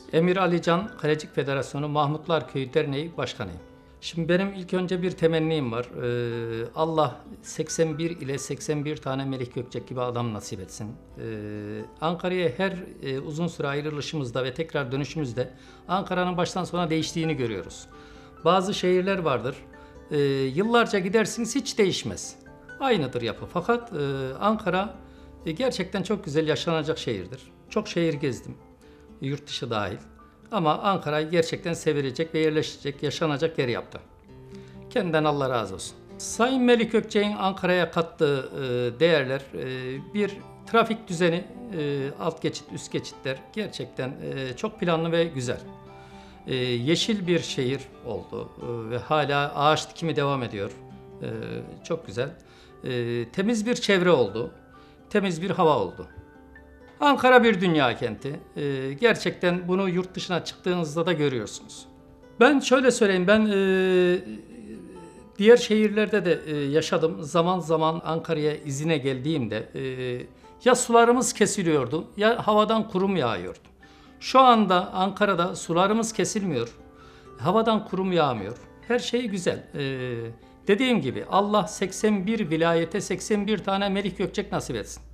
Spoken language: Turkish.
Emir Alican Kalecik Federasyonu Mahmutlar Köyü Derneği Başkanıyım. Şimdi benim ilk önce bir temennim var. Allah 81 ile 81 tane Melih Gökçek gibi adam nasip etsin. Ankara'ya her uzun süre ayrılışımızda ve tekrar dönüşümüzde Ankara'nın baştan sona değiştiğini görüyoruz. Bazı şehirler vardır. Yıllarca gidersiniz hiç değişmez. Aynıdır yapı. Fakat Ankara gerçekten çok güzel yaşanacak şehirdir. Çok şehir gezdim. Yurt dışı dahil. Ama Ankara'yı gerçekten sevilecek ve yerleşecek, yaşanacak yer yaptı. Kendinden Allah razı olsun. Sayın Melih Gökçek'in Ankara'ya kattığı değerler, bir trafik düzeni, alt geçit, üst geçitler gerçekten çok planlı ve güzel. Yeşil bir şehir oldu ve hala ağaç dikimi devam ediyor. Çok güzel. Temiz bir çevre oldu, temiz bir hava oldu. Ankara bir dünya kenti. Gerçekten bunu yurt dışına çıktığınızda da görüyorsunuz. Ben şöyle söyleyeyim, ben diğer şehirlerde de yaşadım. Zaman zaman Ankara'ya izine geldiğimde ya sularımız kesiliyordu ya havadan kurum yağıyordu. Şu anda Ankara'da sularımız kesilmiyor, havadan kurum yağmıyor. Her şey güzel. Dediğim gibi Allah 81 vilayete 81 tane Melih Gökçek nasip etsin.